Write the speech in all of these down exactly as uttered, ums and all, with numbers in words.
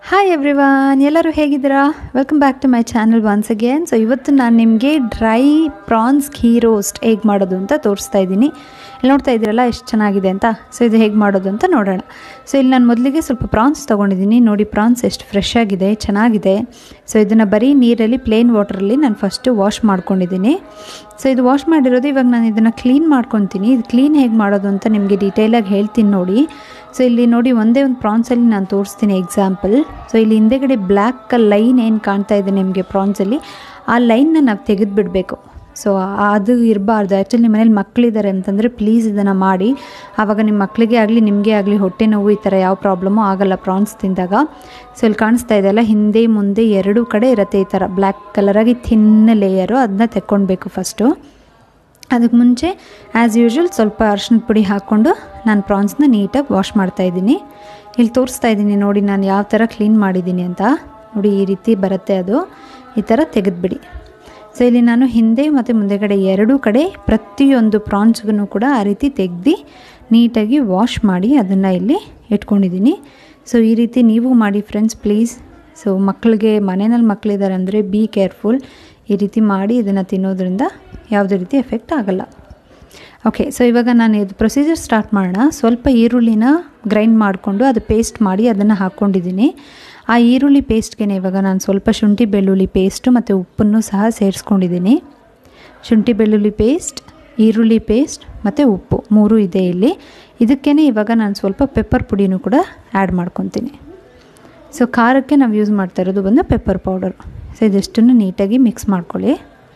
Hi everyone, ಎಲ್ಲರೂ ಹೇಗಿದ್ದೀರಾ? Welcome back to my channel once again. So ಇವತ್ತು ನಾನು ನಿಮಗೆ ಡ್ರೈ ಪ್ರಾನ್ಸ್ ಘೀ ರೋಸ್ಟ್ ಹೇಗೆ ಮಾಡೋದು ಅಂತ ತೋರಿಸ್ತಾ ಇದ್ದೀನಿ. ಇಲ್ಲಿ ನೋಡ್ತಾ ಇದ್ದೀರಲ್ಲ ಎಷ್ಟು ಚೆನ್ನಾಗಿದೆ ಅಂತ. ಸೊ ಇದು ಹೇಗೆ ಮಾಡೋದು ಅಂತ ನೋಡೋಣ. ಸೊ ಇಲ್ಲಿ ನಾನು ಮೊದಲಿಗೆ ಸ್ವಲ್ಪ ಪ್ರಾನ್ಸ್ ತೊಗೊಂಡಿದ್ದೀನಿ. ನೋಡಿ ಪ್ರಾನ್ಸ್ ಎಷ್ಟು ಫ್ರೆಶ್ ಆಗಿದೆ, ಚೆನ್ನಾಗಿದೆ. ಸೊ ಇದನ್ನು ಬರೀ ನೀರಲ್ಲಿ ಪ್ಲೇನ್ ವಾಟ್ರಲ್ಲಿ ನಾನು ಫಸ್ಟು ವಾಶ್ ಮಾಡ್ಕೊಂಡಿದ್ದೀನಿ. ಸೊ ಇದು ವಾಶ್ ಮಾಡಿರೋದು. ಇವಾಗ ನಾನು ಇದನ್ನು ಕ್ಲೀನ್ ಮಾಡ್ಕೊತೀನಿ. ಇದು ಕ್ಲೀನ್ ಹೇಗೆ ಮಾಡೋದು ಅಂತ ನಿಮಗೆ ಡೀಟೇಲಾಗಿ ಹೇಳ್ತೀನಿ ನೋಡಿ. ಸೊ ಇಲ್ಲಿ ನೋಡಿ ಒಂದೇ ಒಂದು ಪ್ರಾನ್ಸಲ್ಲಿ ನಾನು ತೋರಿಸ್ತೀನಿ ಎಕ್ಸಾಂಪಲ್. ಸೊ ಇಲ್ಲಿ ಹಿಂದೆಗಡೆ ಬ್ಲ್ಯಾಕ್ ಲೈನ್ ಏನು ಕಾಣ್ತಾ ಇದೆ ನಿಮಗೆ ಪ್ರಾನ್ಸಲ್ಲಿ, ಆ ಲೈನ್ನ ನಾವು ತೆಗೆದುಬಿಡಬೇಕು. ಸೊ ಅದು ಇರಬಾರ್ದು. ಆ್ಯಕ್ಚುಲಿ ನಿಮ್ಮ ಮನೇಲಿ ಮಕ್ಕಳಿದ್ದಾರೆ ಅಂತಂದರೆ ಪ್ಲೀಸ್ ಇದನ್ನು ಮಾಡಿ. ಆವಾಗ ನಿಮ್ಮ ಮಕ್ಕಳಿಗೆ ಆಗಲಿ ನಿಮಗೆ ಆಗಲಿ ಹೊಟ್ಟೆ ನೋವು ಈ ಥರ ಯಾವ ಪ್ರಾಬ್ಲಮ್ಮು ಆಗಲ್ಲ ಪ್ರಾನ್ಸ್ ತಿಂದಾಗ. ಸೊ ಇಲ್ಲಿ ಕಾಣಿಸ್ತಾ ಇದೆಯಲ್ಲ, ಹಿಂದೆ ಮುಂದೆ ಎರಡೂ ಕಡೆ ಇರುತ್ತೆ ಈ ಥರ ಬ್ಲ್ಯಾಕ್ ಕಲರಾಗಿ ಥಿನ್ ಲೇಯರು. ಅದನ್ನ ತೆಕ್ಕೊಳ್ಬೇಕು ಫಸ್ಟು. ಅದಕ್ಕೆ ಮುಂಚೆ ಆ್ಯಸ್ ಯೂಶ್ವಲ್ ಸ್ವಲ್ಪ ಅರ್ಶಿಣದ ಪುಡಿ ಹಾಕ್ಕೊಂಡು ನಾನು ಪ್ರಾನ್ಸ್ನ ನೀಟಾಗಿ ವಾಶ್ ಮಾಡ್ತಾಯಿದ್ದೀನಿ. ಇಲ್ಲಿ ತೋರಿಸ್ತಾ ಇದ್ದೀನಿ ನೋಡಿ ನಾನು ಯಾವ ಥರ ಕ್ಲೀನ್ ಮಾಡಿದ್ದೀನಿ ಅಂತ. ನೋಡಿ ಈ ರೀತಿ ಬರುತ್ತೆ, ಅದು ಈ ಥರ ತೆಗೆದುಬಿಡಿ. ಸೊ ಇಲ್ಲಿ ನಾನು ಹಿಂದೆ ಮತ್ತು ಮುಂದೆಗಡೆ ಎರಡೂ ಕಡೆ ಪ್ರತಿಯೊಂದು ಪ್ರಾನ್ಸ್ಗೂ ಕೂಡ ಆ ರೀತಿ ತೆಗೆದು ನೀಟಾಗಿ ವಾಶ್ ಮಾಡಿ ಅದನ್ನು ಇಲ್ಲಿ ಇಟ್ಕೊಂಡಿದ್ದೀನಿ. ಸೊ ಈ ರೀತಿ ನೀವು ಮಾಡಿ ಫ್ರೆಂಡ್ಸ್ ಪ್ಲೀಸ್. ಸೊ ಮಕ್ಕಳಿಗೆ ಮನೆಯಲ್ಲಿ ಮಕ್ಕಳಿದ್ದಾರೆ ಅಂದರೆ ಬಿ ಕೇರ್ಫುಲ್. ಈ ರೀತಿ ಮಾಡಿ ಇದನ್ನು ತಿನ್ನೋದ್ರಿಂದ ಯಾವುದೇ ರೀತಿ ಎಫೆಕ್ಟ್ ಆಗಲ್ಲ. ಓಕೆ, ಸೊ ಇವಾಗ ನಾನು ಇದು ಪ್ರೊಸೀಜರ್ ಸ್ಟಾರ್ಟ್ ಮಾಡೋಣ. ಸ್ವಲ್ಪ ಈರುಳ್ಳಿನ ಗ್ರೈಂಡ್ ಮಾಡಿಕೊಂಡು ಅದು ಪೇಸ್ಟ್ ಮಾಡಿ ಅದನ್ನು ಹಾಕ್ಕೊಂಡಿದ್ದೀನಿ. ಆ ಈರುಳ್ಳಿ ಪೇಸ್ಟ್ಗೆ ಇವಾಗ ನಾನು ಸ್ವಲ್ಪ ಶುಂಠಿ ಬೆಳ್ಳುಳ್ಳಿ ಪೇಸ್ಟು ಮತ್ತು ಉಪ್ಪನ್ನು ಸಹ ಸೇರಿಸ್ಕೊಂಡಿದ್ದೀನಿ. ಶುಂಠಿ ಬೆಳ್ಳುಳ್ಳಿ ಪೇಸ್ಟ್, ಈರುಳ್ಳಿ ಪೇಸ್ಟ್ ಮತ್ತು ಉಪ್ಪು ಮೂರು ಇದೆ ಇಲ್ಲಿ. ಇದಕ್ಕೇ ಇವಾಗ ನಾನು ಸ್ವಲ್ಪ ಪೆಪ್ಪರ್ ಪುಡಿನೂ ಕೂಡ ಆ್ಯಡ್ ಮಾಡ್ಕೊತೀನಿ. ಸೊ ಖಾರಕ್ಕೆ ನಾವು ಯೂಸ್ ಮಾಡ್ತಾ ಇರೋದು ಬಂದು ಪೆಪ್ಪರ್ ಪೌಡರ್. ಸೊ ಇದಷ್ಟನ್ನು ನೀಟಾಗಿ ಮಿಕ್ಸ್ ಮಾಡ್ಕೊಳ್ಳಿ.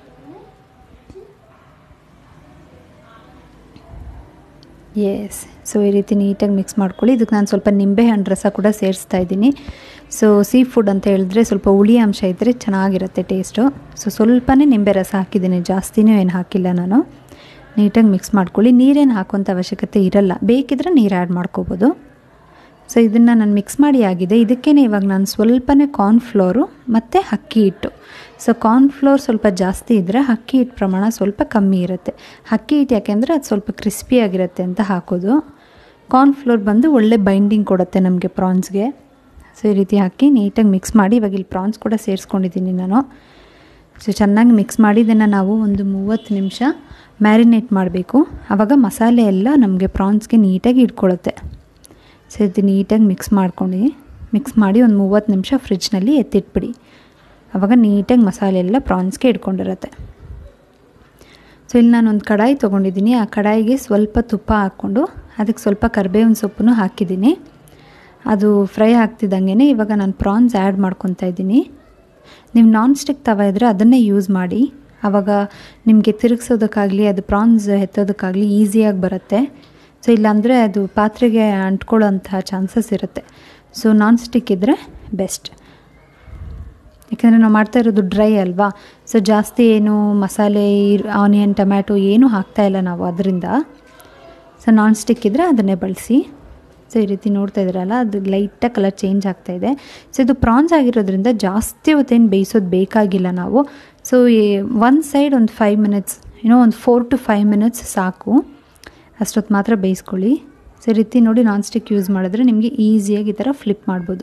ಎಸ್, ಸೊ ಈ ರೀತಿ ನೀಟಾಗಿ ಮಿಕ್ಸ್ ಮಾಡ್ಕೊಳ್ಳಿ. ಇದಕ್ಕೆ ನಾನು ಸ್ವಲ್ಪ ನಿಂಬೆಹಣ್ಣು ರಸ ಕೂಡ ಸೇರಿಸ್ತಾ ಇದ್ದೀನಿ. ಸೊ ಸೀ ಫುಡ್ ಅಂತ ಹೇಳಿದ್ರೆ ಸ್ವಲ್ಪ ಹುಳಿ ಅಂಶ ಇದ್ದರೆ ಚೆನ್ನಾಗಿರುತ್ತೆ ಟೇಸ್ಟು. ಸೊ ಸ್ವಲ್ಪನೇ ನಿಂಬೆ ರಸ ಹಾಕಿದ್ದೀನಿ, ಜಾಸ್ತಿನೂ ಏನು ಹಾಕಿಲ್ಲ ನಾನು. ನೀಟಾಗಿ ಮಿಕ್ಸ್ ಮಾಡ್ಕೊಳ್ಳಿ. ನೀರೇನು ಹಾಕುವಂಥ ಅವಶ್ಯಕತೆ ಇರಲ್ಲ, ಬೇಕಿದ್ರೆ ನೀರು ಆ್ಯಡ್ ಮಾಡ್ಕೋಬೋದು. ಸೊ ಇದನ್ನು ನಾನು ಮಿಕ್ಸ್ ಮಾಡಿ ಆಗಿದೆ. ಇದಕ್ಕೇ ಇವಾಗ ನಾನು ಸ್ವಲ್ಪನೇ ಕಾರ್ನ್ಫ್ಲೋರು ಮತ್ತು ಅಕ್ಕಿ ಹಿಟ್ಟು. ಸೊ ಕಾರ್ನ್ಫ್ಲೋರ್ ಸ್ವಲ್ಪ ಜಾಸ್ತಿ ಇದ್ದರೆ ಅಕ್ಕಿ ಹಿಟ್ಟು ಪ್ರಮಾಣ ಸ್ವಲ್ಪ ಕಮ್ಮಿ ಇರುತ್ತೆ. ಅಕ್ಕಿ ಹಿಟ್ಟು ಯಾಕೆಂದರೆ ಅದು ಸ್ವಲ್ಪ ಕ್ರಿಸ್ಪಿಯಾಗಿರುತ್ತೆ ಅಂತ ಹಾಕೋದು. ಕಾರ್ನ್ಫ್ಲೋರ್ ಬಂದು ಒಳ್ಳೆ ಬೈಂಡಿಂಗ್ ಕೊಡುತ್ತೆ ನಮಗೆ ಪ್ರಾನ್ಸ್ಗೆ. ಸೊ ಈ ರೀತಿ ಹಾಕಿ ನೀಟಾಗಿ ಮಿಕ್ಸ್ ಮಾಡಿ ಇವಾಗ ಇಲ್ಲಿ ಪ್ರಾನ್ಸ್ ಕೂಡ ಸೇರಿಸ್ಕೊಂಡಿದ್ದೀನಿ ನಾನು. ಸೊ ಚೆನ್ನಾಗಿ ಮಿಕ್ಸ್ ಮಾಡಿ ಇದನ್ನು ನಾವು ಒಂದು ಮೂವತ್ತು ನಿಮಿಷ ಮ್ಯಾರಿನೇಟ್ ಮಾಡಬೇಕು. ಆವಾಗ ಮಸಾಲೆ ಎಲ್ಲ ನಮಗೆ ಪ್ರಾನ್ಸ್ಗೆ ನೀಟಾಗಿ ಇಟ್ಕೊಳ್ಳುತ್ತೆ. ಸೊ ಇದು ನೀಟಾಗಿ ಮಿಕ್ಸ್ ಮಾಡ್ಕೊಂಡು ಮಿಕ್ಸ್ ಮಾಡಿ ಒಂದು ಮೂವತ್ತು ನಿಮಿಷ ಫ್ರಿಜ್ನಲ್ಲಿ ಎತ್ತಿಟ್ಬಿಡಿ. ಆವಾಗ ನೀಟಾಗಿ ಮಸಾಲೆ ಎಲ್ಲ ಪ್ರಾನ್ಸ್ಗೆ ಇಟ್ಕೊಂಡಿರುತ್ತೆ. ಸೊ ಇಲ್ಲಿ ನಾನೊಂದು ಕಡಾಯಿ ತೊಗೊಂಡಿದ್ದೀನಿ. ಆ ಕಡಾಯಿಗೆ ಸ್ವಲ್ಪ ತುಪ್ಪ ಹಾಕ್ಕೊಂಡು ಅದಕ್ಕೆ ಸ್ವಲ್ಪ ಕರಿಬೇವಿನ ಸೊಪ್ಪನ್ನು ಹಾಕಿದ್ದೀನಿ. ಅದು ಫ್ರೈ ಆಗ್ತಿದ್ದಂಗೆ ಇವಾಗ ನಾನು ಪ್ರಾನ್ಸ್ ಆ್ಯಡ್ ಮಾಡ್ಕೊತಾ ಇದ್ದೀನಿ. ನೀವು ನಾನ್ ಸ್ಟಿಕ್ ತವ ಇದ್ದರೆ ಅದನ್ನೇ ಯೂಸ್ ಮಾಡಿ. ಆವಾಗ ನಿಮಗೆ ತಿರುಗಿಸೋದಕ್ಕಾಗಲಿ ಅದು ಪ್ರಾನ್ಸ್ ಎತ್ತೋದಕ್ಕಾಗಲಿ ಈಸಿಯಾಗಿ ಬರುತ್ತೆ. ಸೊ ಇಲ್ಲಾಂದರೆ ಅದು ಪಾತ್ರೆಗೆ ಅಂಟ್ಕೊಳ್ಳೋಂಥ ಚಾನ್ಸಸ್ ಇರುತ್ತೆ. ಸೊ ನಾನ್ ಸ್ಟಿಕ್ ಇದ್ದರೆ ಬೆಸ್ಟ್. ಯಾಕೆಂದರೆ ನಾವು ಮಾಡ್ತಾ ಇರೋದು ಡ್ರೈ ಅಲ್ವಾ. ಸೊ ಜಾಸ್ತಿ ಏನು ಮಸಾಲೆ ಆನಿಯನ್ ಟೊಮ್ಯಾಟೊ ಏನೂ ಹಾಕ್ತಾಯಿಲ್ಲ ನಾವು ಅದರಿಂದ. ಸೊ ನಾನ್ ಸ್ಟಿಕ್ ಇದ್ದರೆ ಅದನ್ನೇ ಬಳಸಿ. ಸೊ ಈ ರೀತಿ ನೋಡ್ತಾ ಇದ್ದೀರಲ್ಲ, ಅದು ಲೈಟಾಗಿ ಕಲರ್ ಚೇಂಜ್ ಆಗ್ತಾಯಿದೆ. ಸೊ ಇದು ಪ್ರಾನ್ಸ್ ಆಗಿರೋದ್ರಿಂದ ಜಾಸ್ತಿ ಹೊತ್ತೇನು ಬೇಯಿಸೋದು ಬೇಕಾಗಿಲ್ಲ ನಾವು. ಸೊ ಒಂದು ಸೈಡ್ ಒಂದು ಫೈವ್ ಮಿನಿಟ್ಸ್ ಏನೋ ಒಂದು ಫೋರ್ ಟು ಫೈವ್ ಮಿನಿಟ್ಸ್ ಸಾಕು, ಅಷ್ಟೊತ್ತು ಮಾತ್ರ ಬೇಯಿಸ್ಕೊಳ್ಳಿ. ಸೊ ಈ ರೀತಿ ನೋಡಿ ನಾನ್ ಸ್ಟಿಕ್ ಯೂಸ್ ಮಾಡಿದ್ರೆ ನಿಮಗೆ ಈಸಿಯಾಗಿ ಈ ಥರ ಫ್ಲಿಪ್ ಮಾಡ್ಬೋದು.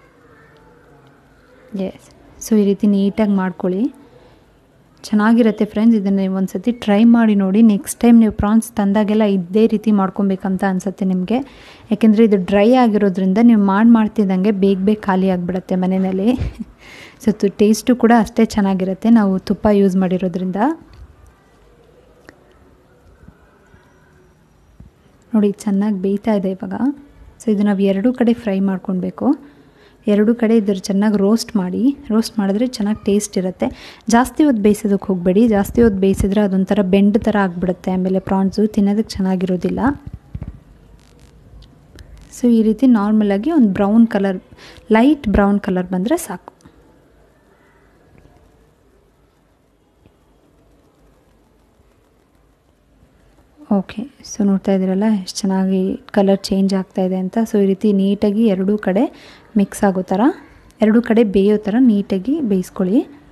ಎಸ್, ಸೊ ಈ ರೀತಿ ನೀಟಾಗಿ ಮಾಡ್ಕೊಳ್ಳಿ, ಚೆನ್ನಾಗಿರುತ್ತೆ ಫ್ರೆಂಡ್ಸ್. ಇದನ್ನು ನೀವು ಒಂದು ಸತಿ ಟ್ರೈ ಮಾಡಿ ನೋಡಿ. ನೆಕ್ಸ್ಟ್ ಟೈಮ್ ನೀವು ಪ್ರಾನ್ಸ್ ತಂದಾಗೆಲ್ಲ ಇದೇ ರೀತಿ ಮಾಡ್ಕೊಬೇಕಂತ ಅನಿಸುತ್ತೆ ನಿಮಗೆ. ಯಾಕೆಂದರೆ ಇದು ಡ್ರೈ ಆಗಿರೋದ್ರಿಂದ ನೀವು ಮಾಡಿ ಮಾಡ್ತಿದ್ದಂಗೆ ಬೇಗ ಬೇಗ ಖಾಲಿ ಆಗಿಬಿಡುತ್ತೆ ಮನೆಯಲ್ಲಿ. ಸೊ ಟೇಸ್ಟು ಕೂಡ ಅಷ್ಟೇ ಚೆನ್ನಾಗಿರುತ್ತೆ ನಾವು ತುಪ್ಪ ಯೂಸ್ ಮಾಡಿರೋದ್ರಿಂದ. ನೋಡಿ ಚೆನ್ನಾಗಿ ಬೇಯ್ತಾ ಇದೆ ಇವಾಗ. ಸೊ ಇದು ನಾವು ಎರಡೂ ಕಡೆ ಫ್ರೈ ಮಾಡ್ಕೊಳ್ಬೇಕು. ಎರಡೂ ಕಡೆ ಇದ್ರ ಚೆನ್ನಾಗಿ ರೋಸ್ಟ್ ಮಾಡಿ. ರೋಸ್ಟ್ ಮಾಡಿದ್ರೆ ಚೆನ್ನಾಗಿ ಟೇಸ್ಟ್ ಇರುತ್ತೆ. ಜಾಸ್ತಿ ಹೊತ್ತು ಬೇಯಿಸೋದಕ್ಕೆ ಹೋಗಬೇಡಿ. ಜಾಸ್ತಿ ಹೊತ್ತು ಬೇಯಿಸಿದ್ರೆ ಅದೊಂಥರ ಬೆಂಡ್ ಥರ ಆಗಿಬಿಡುತ್ತೆ, ಆಮೇಲೆ ಪ್ರಾನ್ಸು ತಿನ್ನೋದಕ್ಕೆ ಚೆನ್ನಾಗಿರೋದಿಲ್ಲ. ಸೊ ಈ ರೀತಿ ನಾರ್ಮಲಾಗಿ ಒಂದು brown colour, light brown colour ಬಂದರೆ ಸಾಕು. ಓಕೆ, ಸೊ ನೋಡ್ತಾ ಇದ್ದೀರಲ್ಲ ಎಷ್ಟು ಚೆನ್ನಾಗಿ ಕಲರ್ ಚೇಂಜ್ ಆಗ್ತಾಯಿದೆ ಅಂತ. ಸೊ ಈ ರೀತಿ ನೀಟಾಗಿ ಎರಡೂ ಕಡೆ ಮಿಕ್ಸ್ ಆಗೋ ಥರ, ಎರಡೂ ಕಡೆ ಬೇಯೋ ಥರ ನೀಟಾಗಿ ಬೇಯಿಸ್ಕೊಳ್ಳಿ.